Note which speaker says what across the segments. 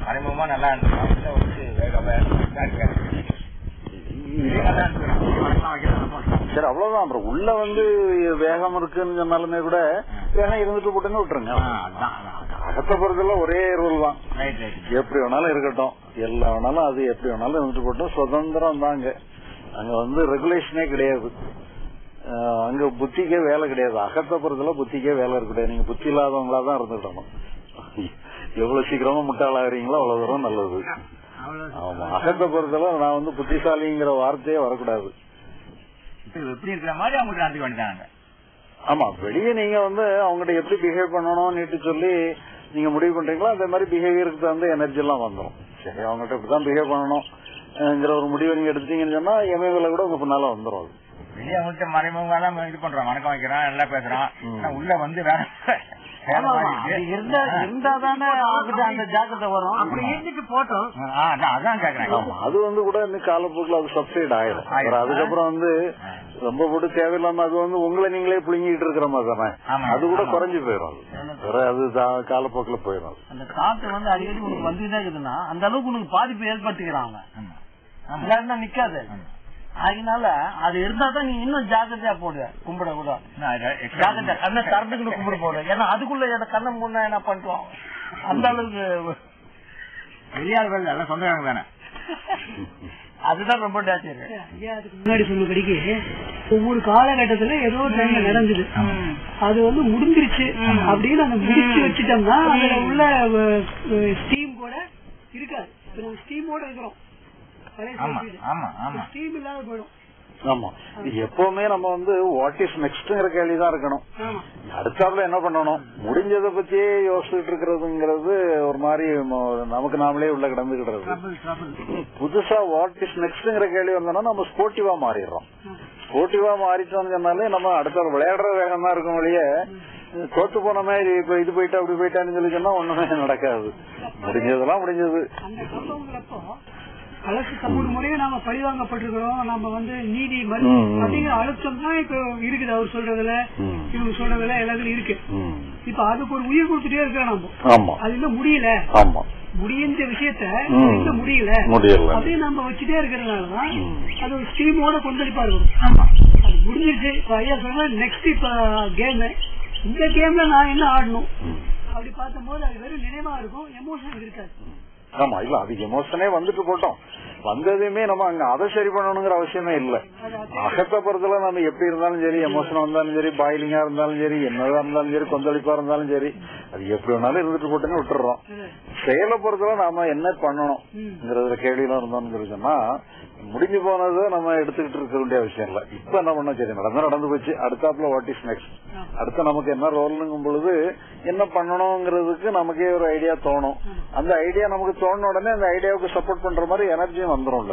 Speaker 1: மறைமுகமா நல்லா
Speaker 2: சரி, அவ்வளவுதான். அப்புறம் உள்ள வேகம் இருக்குன்னு சொன்னாலுமே கூட வேகம் இருந்துட்டு போட்டுன்னு விட்டுருங்க. அகத்தை பொறுத்தல ஒரே ரூல் தான். எப்படி வேணாலும் இருக்கட்டும், எல்லா வேணாலும் அது எப்படி வேணாலும் இருந்துட்டு போட்டோம். சுதந்திரம் தாங்க. அங்க ரெகுலேஷனே கிடையாது. அங்க புத்திக்கே வேலை கிடையாது. அகத்தை பொறுத்தல புத்திக்கே வேலை இருக்க கிடையாது. நீங்க புத்தி இல்லாதவங்களா தான் இருந்துட்டணும். எவ்வளவு சீக்கிரமா முட்டாளாகிறீங்களோ அவ்வளவு தூரம் நல்லது. ஆமா, அகத்தை பொறுத்தல நான் புத்திசாலிங்கிற வார்த்தையே வரக்கூடாது.
Speaker 1: எப்படி இருக்கிற மாதிரி அவங்க நடத்தி வேண்டியதாங்க.
Speaker 2: ஆமா, வெளியே நீங்க அவங்ககிட்ட எப்படி பிஹேவ் பண்ணணும் நீட்டு சொல்லி நீங்க முடிவு பண்றீங்களோ அதே மாதிரி பிஹேவியருக்கு தகுந்த எனர்ஜி எல்லாம் வந்துடும். சரி, அவங்ககிட்ட இப்படிதான் பிஹேவ் பண்ணணும்ங்கிற ஒரு முடிவை நீங்க எடுத்தீங்கன்னு சொன்னா எமேவில கூட உங்க பின்னால வந்துடும். அது
Speaker 1: வெளியே அவங்கள்ட்ட மறைமுகம் இது பண்றோம், வணக்கம் வைக்கிறோம், நல்லா பேசுறோம். உள்ள வேற
Speaker 2: இருந்தா தானே அந்த ஜாக்கிரதை வரும். அப்படி இருந்துட்டு போட்டோம்.
Speaker 1: அதான் கேக்குறேன்.
Speaker 2: அது கூட இன்னும் காலப்போக்கில் அது சப்சைட் ஆயிடும். அதுக்கப்புறம் ரொம்ப போட்டு தேவையில்லாம அது உங்களை நீங்களே புழுங்கிட்டு இருக்கிற மாதிரி தானே, அது கூட குறைஞ்சு போயிடும். அது காலப்போக்கில் போயிடும்.
Speaker 3: அந்த காற்று அடிக்கடி உனக்கு வந்துதான் இருக்குதுன்னா அந்த அளவுக்கு உனக்கு பாதிப்பு ஏற்படுத்திக்கிறாங்க. நிக்காது. அதனால அது இருந்தா தான் நீ இன்னும் ஜாக்கிரதையா போடுவ. கும்பிட கூட ஜாக்கிரதை கண்ணை திறந்துக்கிட்டு கும்பிட போடுவ. ஏன்னா அதுக்குள்ள கண்ணை முன்னா என்ன பண்ணுவோம். அந்த அளவுக்கு
Speaker 1: வெளியாளர்கள் எல்லாம் சொந்தக்காரங்க தானே.
Speaker 3: அதுதான் ரொம்ப டேச்சர்.
Speaker 4: முன்னாடி சொன்னபடிக்கு ஒவ்வொரு காலகட்டத்துல ஏதோ ஒரு டைம்ல நடந்தது, அது முடிஞ்சிருச்சு அப்படின்னு அந்த முடிச்சு வச்சுட்டோம்னா அதுல உள்ள ஸ்டீம் கூட இருக்காது. ஸ்டீமோட இருக்கிறோம், ஸ்டீம் இல்லாத போயிடும்.
Speaker 2: ஆமா, எப்பவுமே நம்ம வாட் இஸ் நெக்ஸ்ட்ங்கிற கேள்விதான் இருக்கணும். அடுத்தாப்புல என்ன பண்ணணும், முடிஞ்சதை பத்தியே யோசிச்சுட்டு இருக்கிறதுங்கிறது ஒரு மாதிரி நமக்கு நாமளே உள்ள கிடந்துகிடுறது. புதுசா வாட் இஸ் நெக்ஸ்ட்ங்கிற கேள்வி வந்தோம்னா நம்ம ஸ்போர்ட்டிவா மாறிடுறோம். ஸ்போர்ட்டிவா மாறிட்டோம்னு சொன்னாலே நம்ம அடுத்த விளையாடுற வேகம் தான் இருக்கும் வழியே தோத்து போன மாதிரி இப்ப இது போயிட்டா அப்படி போயிட்டான்னு சொல்லி சொன்னா ஒண்ணுமே நடக்காது. முடிஞ்சதெல்லாம் முடிஞ்சது.
Speaker 4: அரசு சமூக முறையை நாம பழிவாங்கப்பட்டிருக்கிறோம். நம்ம நீதி அப்படிங்கிற அழுத்தம் தான் இப்ப இருக்குது. அவர் சொல்றதுல இவங்க சொல்றதுல எல்லாத்துலயும் இருக்கு. இப்ப அதுக்கு ஒரு உயிர் கொடுத்துட்டே இருக்கிறோம் நம்ம. அது இன்னும் முடியல, முடியுன்ற விஷயத்த முடியல அப்படின்னு நம்ம வச்சுட்டே இருக்கிறதுனாலதான் அது ஒரு ஸ்டீமோட கொந்தளிப்பா இருக்கும். அது முடிஞ்சிருச்சு. ஐயா சொன்ன நெக்ஸ்ட் இப்ப கேம், இந்த கேம்ல நான் என்ன ஆடணும் அப்படி பார்த்தும் போது அது வெறும் நினைவா இருக்கும், எமோஷன் இருக்காது.
Speaker 2: ஆமா, இல்ல அதுக்கு எமோஷனே வந்துட்டு போட்டோம். வந்ததுமே நம்ம அங்க அதை சரி பண்ணணுங்கிற அவசியமே இல்ல. அகத்தை பொறுத்தல நம்ம எப்படி இருந்தாலும் சரி, எமோஷனா இருந்தாலும் சரி, பாயிலிங்கா இருந்தாலும் சரி, என்னதா இருந்தாலும் சரி, கொந்தளிப்பா இருந்தாலும் சரி, அது எப்படி வேணாலும் இருந்துட்டு போட்டுன்னு விட்டுறோம். செயலை பொறுத்தல நாம என்ன பண்ணணும்ங்கிறதுல கேள்வியெல்லாம் இருந்தோம்னு சொன்னா முடிஞ்சு போனதை நம்ம எடுத்துக்கிட்டு இருக்க வேண்டிய அவசியம் இல்ல. இப்ப என்ன பண்ண, சரி நடந்து போச்சு, அடுத்தாப்புல வாட் இஸ் நெக்ஸ்ட், அடுத்த நமக்கு என்ன ரோல்னுங்கும் பொழுது என்ன பண்ணணுங்கிறதுக்கு நமக்கே ஒரு ஐடியா தோணும். அந்த ஐடியா நமக்கு தோணுன உடனே அந்த ஐடியாவுக்கு சப்போர்ட் பண்ற மாதிரி எனர்ஜியும் வந்துடும்.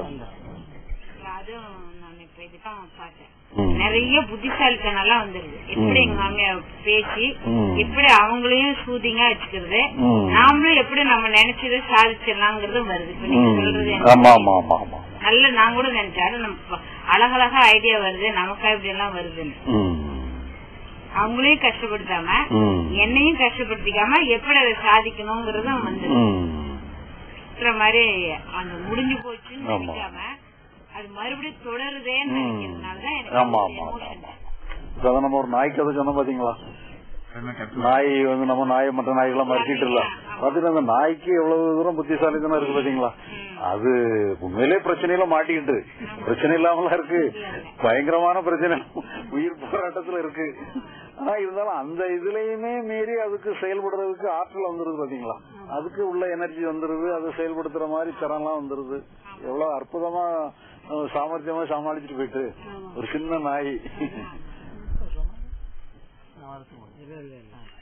Speaker 5: நிறைய புத்திசாலித்தனெல்லாம் வந்துருது. எப்படி எங்க மாமியார் பேச்சு, எப்படி அவங்களையும் சூதிங்கா வச்சுக்கிறது, நாமளும் எப்படி நம்ம நினைச்சதை சாதிச்சிடலாங்கிறது வருது. இப்ப நீங்க சொல்றது நல்ல, நான் கூட நினைச்சாலும் நம்ம அழகழகா ஐடியா வருது, நமக்கா இப்படி எல்லாம் வருதுன்னு. அவங்களையும் கஷ்டப்படுத்தாம என்னையும் கஷ்டப்படுத்திக்காம எப்படி அதை சாதிக்கணும்ங்கறதும் வந்து மாதிரி அந்த முடிஞ்சு போச்சுன்னு நினைக்காம அது மறுபடியும் தொடருதேன்னு நினைக்கிறதுனாலதான்
Speaker 2: எனக்கு நம்ம ஒரு நாய்க்கு அதை சொன்ன பாத்தீங்களா, நாய் நம்ம நாயை மற்ற நாய்களை மறுக்கிட்டு இல்ல பாத்தீங்கன்னா அந்த நாய்க்கு எவ்வளவு தூரம் புத்திசாலித்தனம் இருக்கு பாத்தீங்களா. அது உண்மையிலே பிரச்சனையில மாட்டிக்கிட்டு பிரச்சனை இல்லாமலாம் இருக்கு, பயங்கரமான பிரச்சனை உயிர் போராட்டத்துல இருக்கு. ஆனா இருந்தாலும் அந்த இதுலயுமே மீறி அதுக்கு செயல்படுறதுக்கு ஆற்றல் வந்துருது பாத்தீங்களா, அதுக்கு உள்ள எனர்ஜி வந்துருது, அதை செயல்படுத்துற மாதிரி திறன்லாம் வந்துருது. எவ்வளவு அற்புதமா சாமர்த்தியமா சமாளிச்சுட்டு போயிட்டு ஒரு சின்ன நாய்.